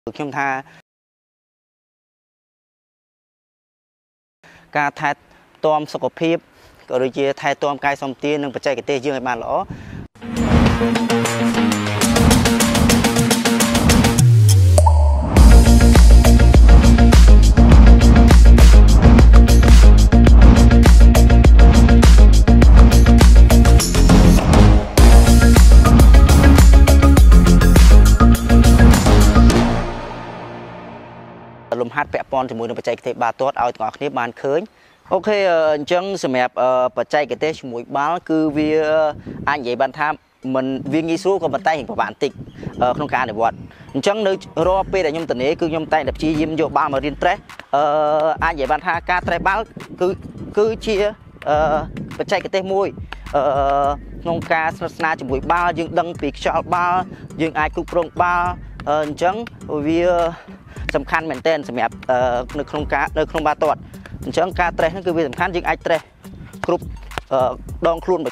ខ្ញុំថាការថែទាំសុខភាពក៏ដូចជាថែទាំកាយសម្បទានិងបច្ចេកទេសយើងឲ្យបានល្អលំហាត់ពាក់ព័ន្ធជាមួយនឹងបច្ចេកទេសបាល់ទាត់ឲ្យទាំងអស់គ្នាបានឃើញអូខេអញ្ចឹងសម្រាប់បច្ចេកទេសជាមួយបាល់គឺវាអាចនិយាយបានថាมันវាងាយស្រួលក៏ប៉ុន្តែពិបាកបន្តិចក្នុងការអនុវត្តអញ្ចឹងនៅរាល់ពេលដែលខ្ញុំទនេគឺខ្ញុំតែងតែព្យាយាមយកបាល់មករៀនត្រេះអាចនិយាយបានថាការត្រេះបាល់គឺជាបច្ចេកទេសមួយក្នុងការស្និទ្ធស្នាលជាមួយបាល់យើងដឹងពីខ្យល់បាល់យើងអាចគ្រប់គ្រងបាល់អញ្ចឹងវាសំខាន់មែនទែនសម្រាប់នៅក្នុងបាល់ទាត់អញ្ចឹងការត្រេះហ្នឹងគឺវាសំខាន់យើងអាចត្រេះគ្រប់ដងខ្លួនអូ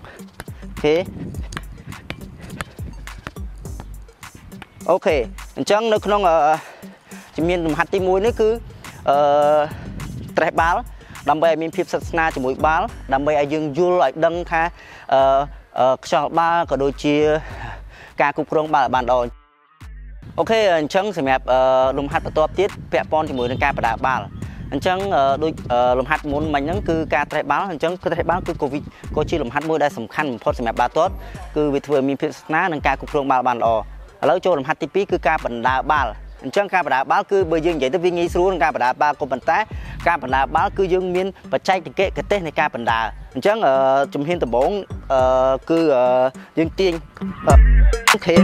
ខេអញ្ចឹងនៅក្នុងជំនាញលំហាត់ទី1នេះគឺត្រេះបាល់ដើម្បីឲ្យមានភាពស្និទ្ធស្នាលជាមួយបាល់ដើម្បីឲ្យយើងយល់ឲ្យដឹងថាខ្យល់បាល់ក៏ដូចជាការគ្រប់គ្រងបាល់ឲ្យបានល្អអូខេអញ្ចឹងសម្រាប់លំហាត់បន្ទាប់ទៀតពាក់ព័ន្ធជាមួយនឹងការបដាបាល់អញ្ចឹងដូចលំហាត់មុនមិញហ្នឹងគឺការត្រេះបាល់អញ្ចឹងត្រេះបាល់ក៏ជាលំហាត់មួយដែលសំខាន់បំផុតសម្រាប់បាល់ទាត់គឺវាធ្វើឲ្យមានភាពស្និទ្ធស្នាលនិងការគ្រប់គ្រងបាល់បានល្អឥឡូវចូលលំហាត់ទី2គឺការបណ្ដាបាល់អញ្ចឹងការបដាបាល់គឺបើយើងនិយាយទៅវាងាយស្រួលក្នុងការបដាបាល់ក៏ប៉ុន្តែការបណ្ដាបាល់គឺយើងមានបច្ចេកទេសនៃការបណ្ដាអញ្ចឹងជំហានដំបូងគឺយើងទាញអូខេ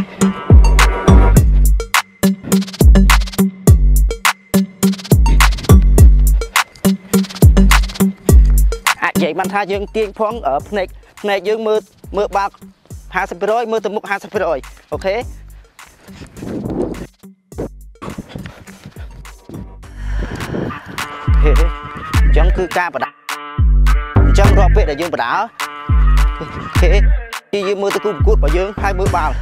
អាចនិយាយបានថាយើងទាញផងភ្នែកយើងមើលបាល់50% មើលទៅមុខ 50% អូខេអញ្ចឹងគឺការបដាអញ្ចឹងរាល់ពេលដែលយើងបដាអូខេយើងមើលទៅគូប្រកួតរបស់យើងហើយមើលបាល់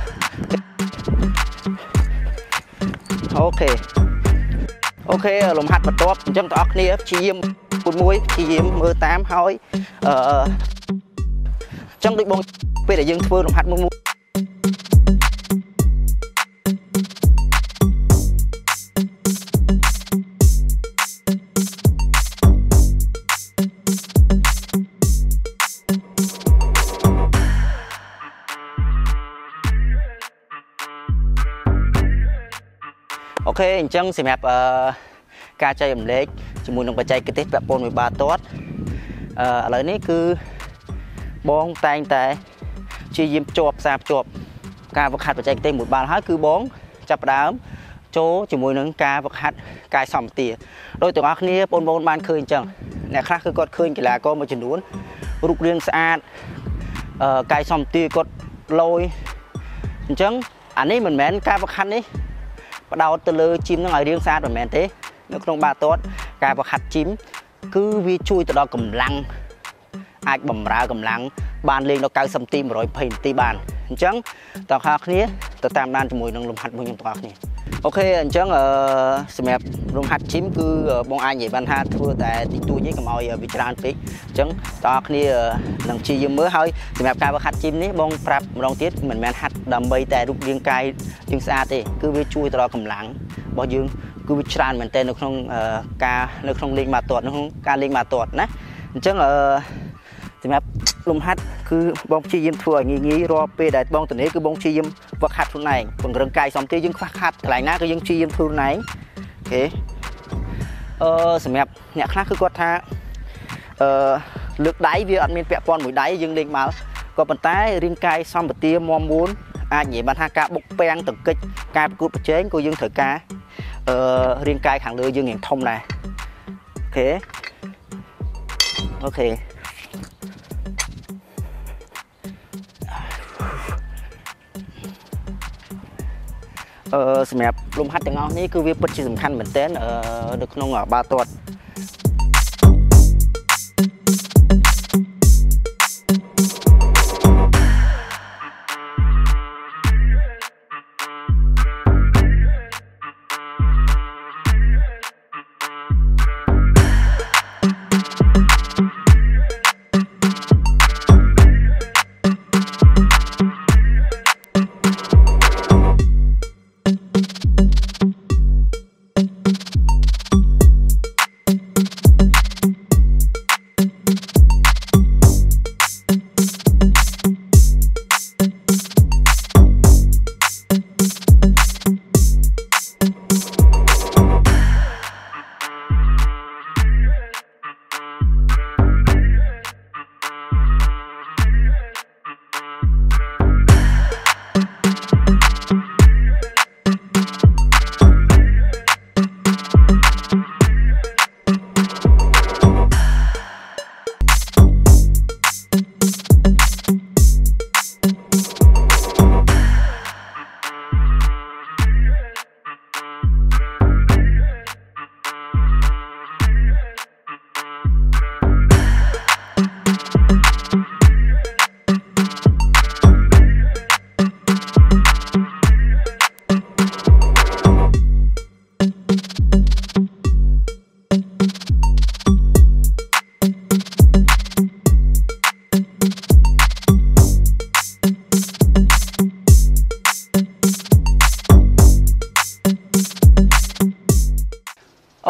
អូខេលំហាត់បន្ទាប់អញ្ចឹងបងប្អូនគ្នាព្យាយាមមួយព្យាយាមមើលតាមហើយអញ្ចឹងដូចបងពេលដែលយើងធ្វើលំហាត់មួយអូខេអញ្ចឹងសម្រាប់ការចែករំលែកជាមួយនឹងបច្ចេកទេសពាក់ព័ន្ធមួយបាល់ទាត់ឥឡូវនេះគឺបងតែងតែព្យាយាមភ្ជាប់ការវឹកហាត់បច្ចេកទេសមួយបាល់ហើយគឺបងចាប់ផ្ដើមចូលជាមួយនឹងការវឹកហាត់កាយសម្បទាដោយទាំងអស់គ្នាបងប្អូនបានឃើញអញ្ចឹងអ្នកខ្លះគឺគាត់ឃើញកីឡាករមួយចំនួនរូបរាងស្អាតកាយសម្បទាគាត់លយអញ្ចឹងអានេះមិនមែនការវឹកហាត់នេះបដោតទៅលើជីមនឹងឲ្យរាងស្អាតមិនមែនទេនៅក្នុងបាល់ទាត់ការវឹកហាត់ជីមគឺវាជួយទៅដល់កម្លាំងអាចបំរើកម្លាំងបានលេងដល់90នាទី120នាទីបានអញ្ចឹងតើអ្នកគ្នាទៅតាមដានជាមួយនឹងលំហាត់មួយខ្ញុំទាំងអស់គ្នាអូខេអញ្ចឹងសម្រាប់លំហាត់ជីមគឺបងអាចនិយាយបានថាធ្វើតែតិចតួចទេកុំឲ្យវាច្រើនពេកអញ្ចឹងតើអ្នកគ្នានឹងព្យាយាមមើលហើយសម្រាប់ការវឹកហាត់ជីមនេះបងប្រាប់ម្ដងទៀតមិនមែនហាត់ដើម្បីតែរូបរាងកាយយើងស្អាតទេគឺវាជួយទៅដល់កម្លាំងរបស់យើងគឺវាច្រើនមែនទែននៅក្នុងលេងបាល់ទាត់នៅក្នុងការលេងបាល់ទាត់ណាអញ្ចឹងសម្រាប់លំហាត់គឺបងព្យាយាមធ្វើឲ្យងាយរាល់ពេលដែលបងទនេគឺបងព្យាយាមវឹកហាត់ខ្លួនឯងពង្រឹងកាយសម្បទាយើងខ្វះខាតកន្លែងណាក៏យើងព្យាយាមធ្វើខ្លួនឯងអូខេសម្រាប់អ្នកខ្លះគឺគាត់ថាលើកដៃវាអត់មានពាក់ព័ន្ធមួយដៃយើងលេងបាល់ក៏ប៉ុន្តែរាងកាយសម្បទាមាំមួនអាចនិយាយបានថាការបុកពាំងតង្កិចការប្រកួតប្រជែងក៏យើងត្រូវការរាងកាយខាងលើយើងរៀងធំដែរអូខេសម្រាប់លំហាត់ទាំងអស់នេះគឺវាពិតជាសំខាន់មែនទែននៅក្នុងបាល់ទាត់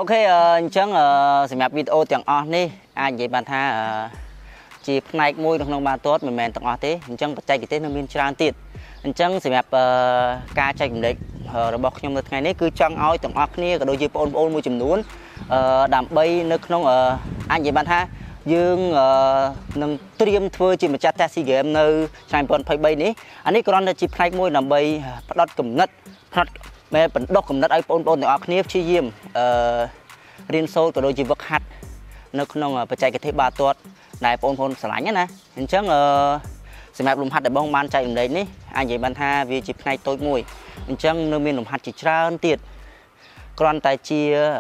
ok chẳng xem nhập video tiếng on đi ai vậy bạn tha chỉ này môi trong nông ba tốt mình tiếng on thế chẳng bật chạy cái tên nó miên tràn tiệt chẳng xem nhập ca chạy cũng đấy rồi bọc nhom ngày này cứ chẳng ao tiếng on này cái đôi chỉ ôn môi chùm nuốn đàm bay nước nông anh vậy bạn tha dương nâng tiêm thưa chỉ một chat taxi game nơi sang bọn phải bay ní anh ấy còn là chỉ này môi đàm bay đọt cầm nứt mẹ vẫn đọc cầm nứt iPhone tiếng on này chi diêm riêng sâu của đôi chỉ vật hạt nó không phải chạy cái thế ba tuột đại phone sờ lạnh nhá nè chắc xem map lùm hạt để bong ban chạy đấy ní anh vậy ban tha vì chip này tôi mùi chắc nơi miền lùm hạt chỉ ra tiệt còn tại chia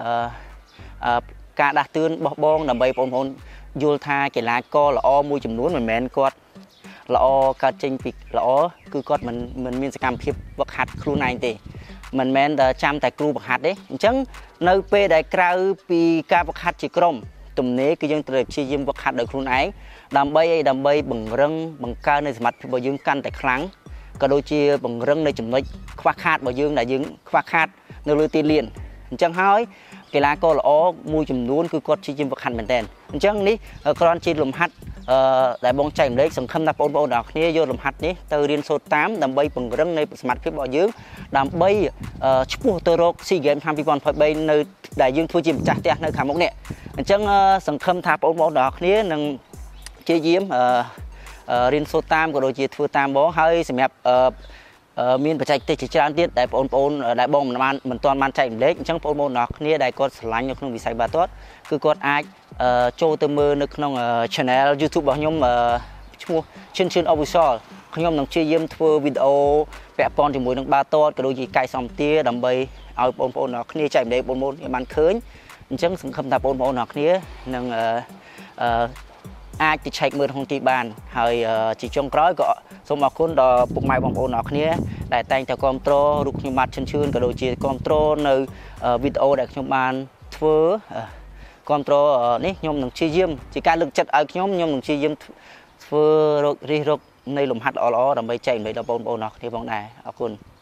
cả đạt tương bong là bay phone vô tha cái lá co là o mùi chùm núi mình men quạt là o cá chênh vịt là o cứ quạt mình miền cam khiếp vật hạt kêu này thì mình men chăm tại kêu vật hạt đấy chắc nơi pe đại cao pi ca vật hạt chỉ crom tụm nế cứ dân từ chi diêm vật hạt được kêu này đầm bay bằng răng bằng ca nơi mặt bao dương căn tại kháng cả đôi chia bằng răng nơi chùm nói khoác hạt bao dương đại dương khoác hạt nơi lưu tiên liền chẳng hỏi cái lá co là o mùi chùm núi cứ quạt chi diêm vật hạt mình tên chẳng ní con chi lùm hạt đại bông chạy đấy sừng khăm nạp ôn bầu đỏ kia vô lùm hạt ní từ điên số 8 đầm bay bằng răng này mặt phía bò dương đầm bay chụp tơ rô si game tham vi còn phải bay nơi đại dương thua chìm chặt chẽ nơi khám mốc nè chẳng sừng khăm thạp ôn bầu đỏ kia nâng chơi diếm điên số 8 của đôi chia thua tam bó hơi xem đẹp miền phải chạy chỉ trang tiết đại ôn đại bông mình toàn man chạy đấy chẳng ôn bầu đỏ kia đại con lạnh như không bị say bà tốt cứ con ai cho từ mưa nước nông channel YouTube bao nhiêu mua trên official không nhom nông chơi game thua video vẽ pon thì mùi nông ba to cái đôi gì cài sòng tia đầm bay ao bồn nó kia chạy để bồn bạn khơi chẳng không thà bồn nó kia nông ai chỉ chạy mưa không ti bàn hơi chỉ trong cõi có số mà con đò bụng mai bồn nó kia đại tay theo control rục như mặt chân cái đôi gì control nơi video để trong bàn thua control ní nhom nông chơi game chỉ ca lực chặt ở nhom nông chơi game vừa ri rụcในลมพัดอ้อๆดำไปใจไปดำบนโบนอกที่บางไหนขอบคุณ